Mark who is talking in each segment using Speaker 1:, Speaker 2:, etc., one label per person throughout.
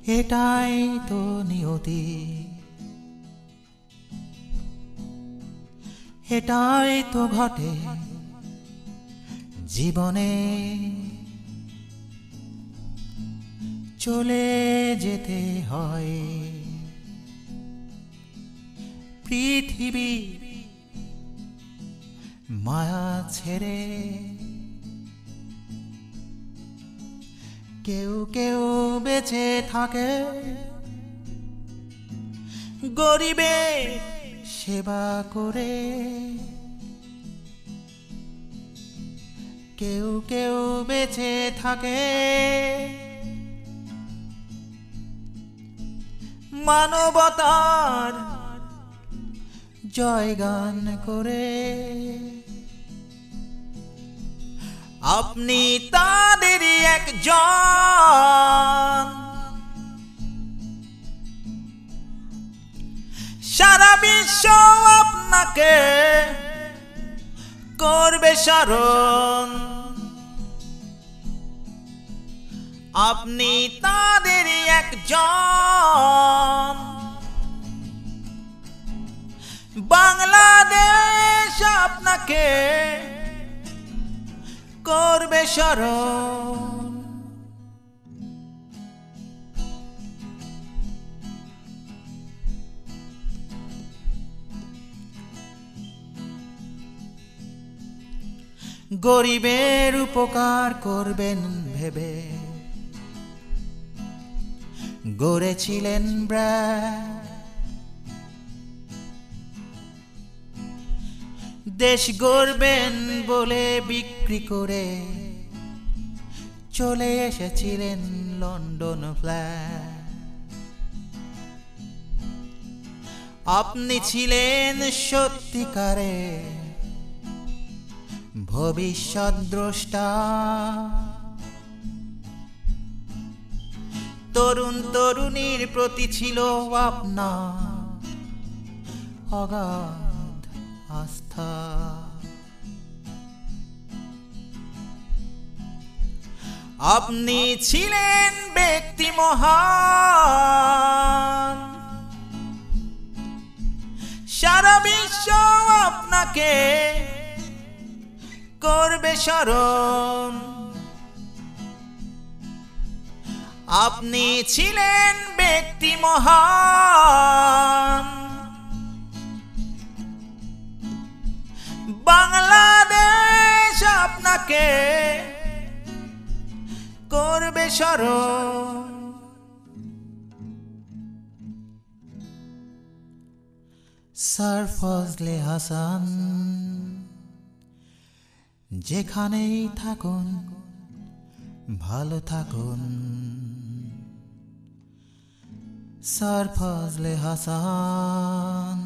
Speaker 1: এটাই তো নিয়তি, এটাই তো ঘটে জীবনে, চলে যেতে হয় পৃথিবী মায়া ছেড়ে। কেউ কেউ বেঁচে থাকে গরিবের সেবা করে, কেউ কেউ বেঁচে থাকে মানবতার জয়গান করে। আপনি তাদেরই একজন, সারা বিশ্ব আপনাকে করবে স্মরণ। আপনি তাদেরই একজন, বাংলাদেশ আপনাকে করবে স্মরণ। গরিবের উপকার করবেন ভেবে গড়েছিলেন ব্র্যান্ড, দেশ গড়বেন বলে বিক্রি করে চলে এসেছিলেন লন্ডন ফ্ল্যাট। আপনি ছিলেন সত্যিকারে ভবিষ্যৎ দ্রষ্টা, তরুণ তরুণীর প্রতি ছিল আপনার অগাধ আস্থা। আপনি ছিলেন ব্যক্তি মহান, সারা বিশ্ব আপনাকে করবে স্মরণ। আপনি ছিলেন ব্যক্তি মহান, বাংলাদেশ আপনাকে করবে স্মরণ। স্যার ফজলে হাসান, যেখানেই থাকুন ভালো থাকুন। স্যার ফজলে হাসান,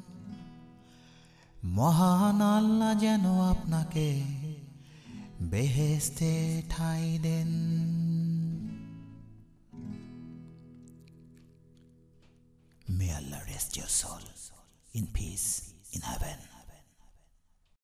Speaker 1: মহান আল্লাহ যেন আপনাকে বেহেশতে ঠাঁই দেন। May Allah rest your soul in peace in heaven.